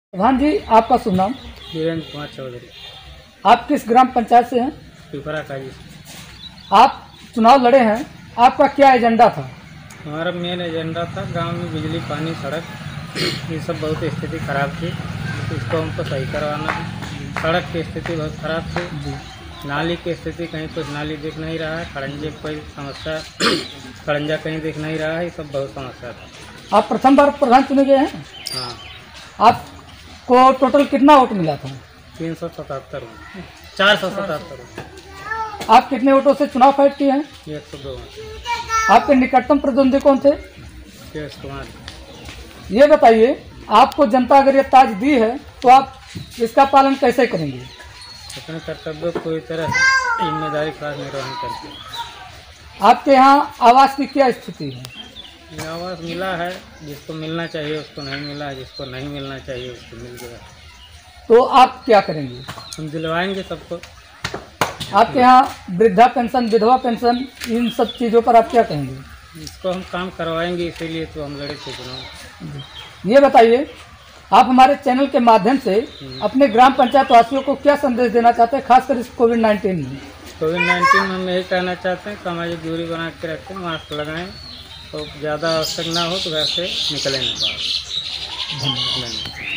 प्रधान जी, आपका शुभ नाम? वीरेंद्र कुमार चौधरी। आप किस ग्राम पंचायत से हैं? पिपरा काजी। आप चुनाव लड़े हैं, आपका क्या एजेंडा था? हमारा मेन एजेंडा था गांव में बिजली, पानी, सड़क ये सब बहुत स्थिति खराब थी, इसको हमको सही करवाना है। सड़क की स्थिति बहुत खराब थी, नाली की स्थिति कहीं कुछ नाली दिख नहीं रहा है, खड़ंजे कोई समस्या खड़ंजा कहीं दिख नहीं रहा है, ये सब बहुत समस्या था। आप प्रथम बार प्रधान चुने गए हैं? हाँ। आपको टोटल कितना वोट मिला था? 377 477। आप कितने वोटों से चुनाव फाइट किए हैं? 102। आपके निकटतम प्रतिद्वंदी कौन थे? केश कुमार। ये बताइए, आपको जनता अगर ये ताज दी है तो आप इसका पालन कैसे करेंगे? अपने कर्तव्य को पूरी तरह जिम्मेदारी के साथ निर्वहन करते। आपके यहाँ आवास की क्या स्थिति है? आवास मिला है, जिसको मिलना चाहिए उसको नहीं मिला है, जिसको नहीं मिलना चाहिए उसको मिल गया। तो आप क्या करेंगे? हम दिलवाएंगे सबको। आपके यहाँ वृद्धा पेंशन, विधवा पेंशन, इन सब चीज़ों पर आप क्या कहेंगे? इसको हम काम करवाएंगे, इसीलिए तो हम लड़े थे चुनाव। ये बताइए, आप हमारे चैनल के माध्यम से अपने ग्राम पंचायत वासियों को क्या संदेश देना चाहते हैं, खासकर इस कोविड-19 में? कोविड-19 में हम यही कहना चाहते हैं, सामाजिक दूरी बना के रखें, मास्क लगाएं और ज़्यादा आवश्यक ना हो तो घर से निकलें नहीं बाहर। धन्यवाद।